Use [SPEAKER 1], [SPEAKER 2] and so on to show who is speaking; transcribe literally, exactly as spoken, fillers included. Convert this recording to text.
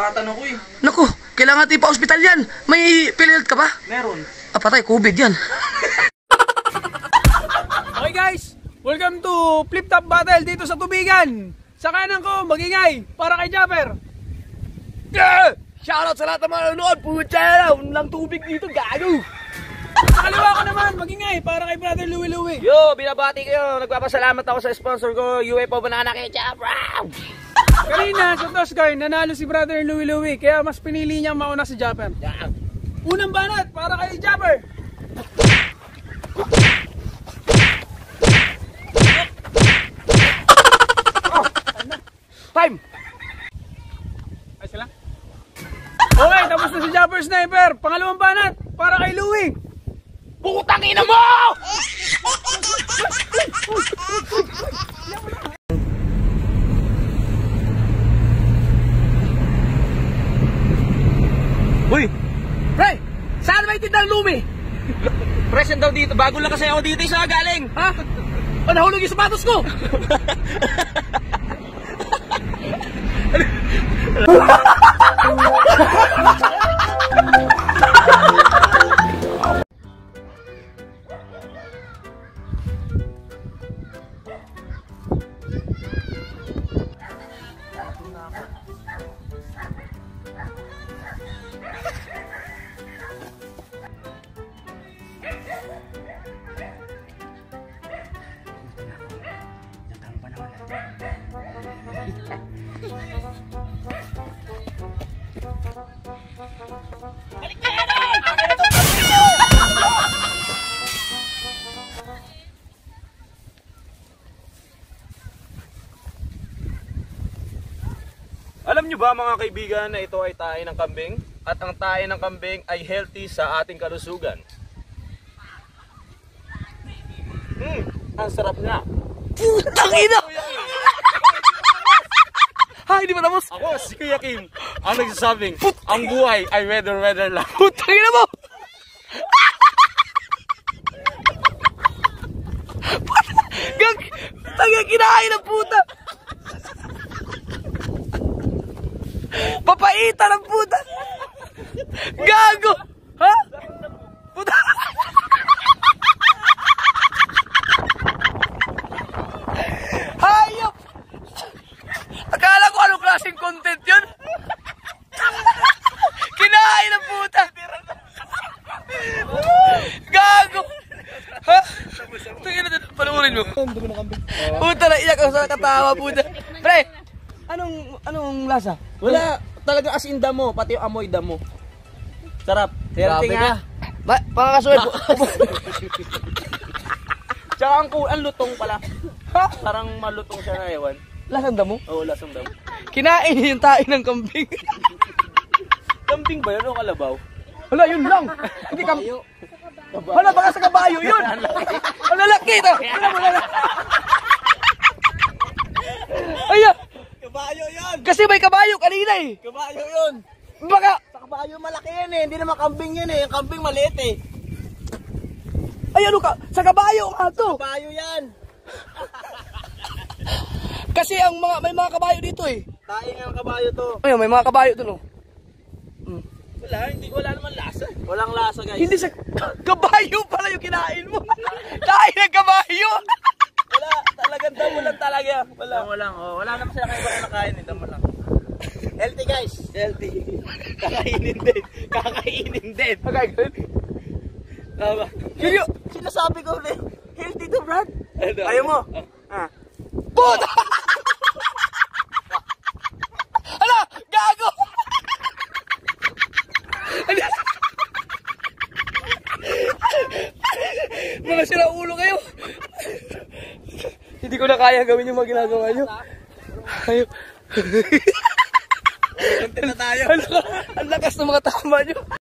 [SPEAKER 1] sugatan ako eh.
[SPEAKER 2] Naku, kailangan natin pa-hospital yan. May pilit ka ba?
[SPEAKER 1] Meron.
[SPEAKER 2] Ah, patay, COVID yan.
[SPEAKER 3] Okay guys, welcome to Flip Top Battle dito sa tubigan. Sa kanan ko, magingay, para kay Japper.
[SPEAKER 2] Yeah! Shoutout sa lahat ng mga nanonood. Pucha na, unang tubig dito, gago.
[SPEAKER 3] Sa kaliwa ko naman, magingay, para kay Brother Louie Louie.
[SPEAKER 2] Yo, binabati kayo. Nagpapasalamat ako sa sponsor ko, U A Po Banana Ketchup.
[SPEAKER 3] Kanina, sa Toss Guy, nanalo si Brother Louie Louie, kaya mas pinili niyang mauna si Japper.
[SPEAKER 2] Yeah.
[SPEAKER 3] Unang banat, para kay Japper.
[SPEAKER 2] Time!
[SPEAKER 3] Ay sila? Okay, tapos na si Japper Sniper. Pangalawang banat, para kay Louie.
[SPEAKER 2] Putang ina mo! Uy! Pre! Saan may tindang lumi? Present daw dito. Bago lang kasi ako dito sa galing. Ha? O, nahulog yung sapatos ko!
[SPEAKER 1] Alam nyo ba mga kaibigan na ito ay tae ng kambing? At ang tae ng kambing ay healthy sa ating kalusugan. Hmm, ang sarap niya.
[SPEAKER 2] Putang ina! Ha, hindi ba tapos?
[SPEAKER 1] Ako, si Kuya Kim, ang nagsasabing, ang buhay ay weather-weather lang.
[SPEAKER 2] Putang ina mo! Gag! Tanga, kinain ng puta! Papaita ng puta! Gago! Ha? Puta! Hayop! Akala ko anong klaseng content yun? Kinain ng puta! Gago! Ha? Tingnan natin, panuurin mo. Puta na, iyak ako sa katawa, puta. Pre, anong, anong lasa?
[SPEAKER 1] Wala, talaga as in damo, pati yung amoy damo. Sarap.
[SPEAKER 2] Grabe
[SPEAKER 1] Healthy
[SPEAKER 2] ka.
[SPEAKER 1] nga.
[SPEAKER 2] Ba, pakakasuhin.
[SPEAKER 1] Tsaka ang, cool, ang lutong pala. Parang malutong siya na ewan.
[SPEAKER 2] Lasang damo?
[SPEAKER 1] Oo, lasang damo.
[SPEAKER 2] Kinain yung tae ng kambing.
[SPEAKER 1] Kambing ba yun o kalabaw?
[SPEAKER 2] Wala, yun lang. Hindi kam... Wala, baka sa kabayo yun. Ang lalaki ito. Wala mo na. Ayan.
[SPEAKER 1] Kabayo yun!
[SPEAKER 2] Kasi may kabayo kanina eh.
[SPEAKER 1] Kabayo yun!
[SPEAKER 2] Baka...
[SPEAKER 1] Sa kabayo malaki yan eh, hindi naman kambing yan eh. Yung kambing maliit eh.
[SPEAKER 2] Ay, ano ka? Sa kabayo nga to.
[SPEAKER 1] Kabayo yan!
[SPEAKER 2] Kasi ang mga may mga kabayo dito eh.
[SPEAKER 1] Tae nga ang kabayo to.
[SPEAKER 2] Ayun, may mga kabayo to no. Hmm.
[SPEAKER 1] Wala, hindi wala naman lasa. Walang lasa guys.
[SPEAKER 2] Hindi sa kabayo pala yung kinain mo. Tae ng kabayo.
[SPEAKER 1] Wala, talagang damo lang talaga. Wala. Damo lang, oh. Wala naman siya kayo baka nakain eh, damo lang. Healthy guys. Healthy. Kakainin din. Kakainin din.
[SPEAKER 2] Okay, good.
[SPEAKER 1] Tama.
[SPEAKER 2] Seryo?
[SPEAKER 1] Sinasabi ko ulit. Healthy to Brad.
[SPEAKER 2] Ayaw mo?
[SPEAKER 1] Ah.
[SPEAKER 2] Puta! Hala! Gago! Mga sira ulo kayo. Hindi ko na kaya gawin yung mga ginagawa nyo. Ayaw.
[SPEAKER 1] Content na tayo.
[SPEAKER 2] Ang lakas ng mga tama nyo.